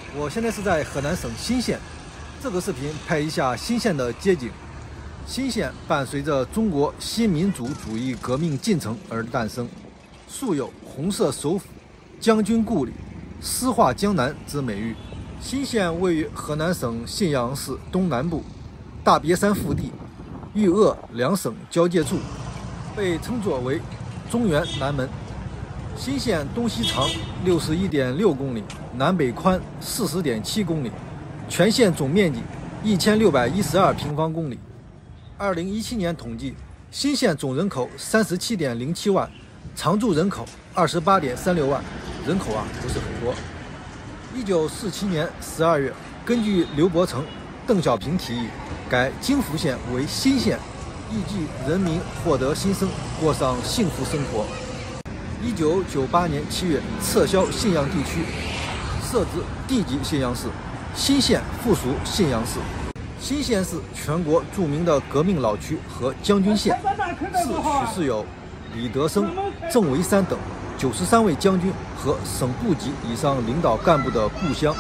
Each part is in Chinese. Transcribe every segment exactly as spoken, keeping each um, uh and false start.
我现在是在河南省新县，这个视频拍一下新县的街景。新县伴随着中国新民主主义革命进程而诞生，素有“红色首府”、“将军故里”、“诗画江南”之美誉。新县位于河南省信阳市东南部，大别山腹地，豫鄂两省交界处，被称作为中原南门。新县东西长六十一点六公里，南北宽四十点七公里，全县总面积一千六百一十二平方公里。二零一七年统计，新县总人口三十七点零七万，常住人口二十八点三六万，人口啊不是很多。一九四七年十二月，根据刘伯承、邓小平提议，改京福县为新县，预计人民获得新生，过上幸福生活。一九九八年七月，撤销信阳地区，设置地级信阳市，新县附属信阳市。新县是全国著名的革命老区和将军县，市取士有李德生、郑维山等九十三位将军和省部级以上领导干部的故乡。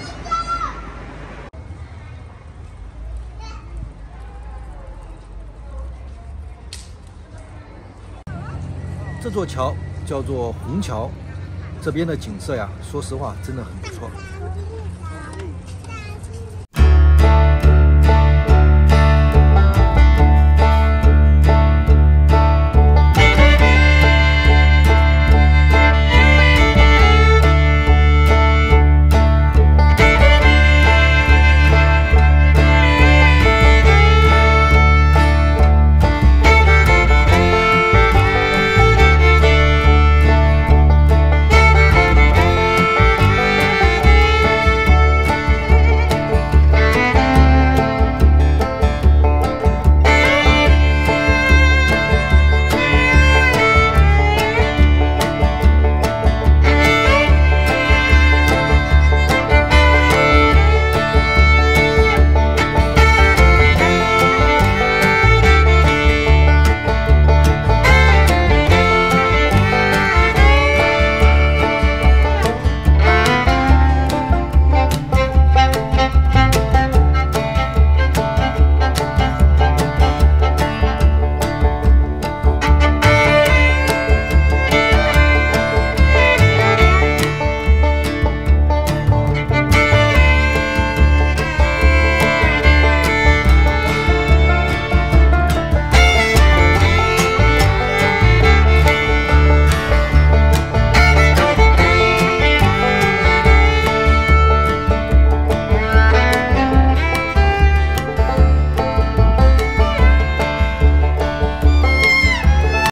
这座桥叫做虹桥，这边的景色呀，说实话真的很不错。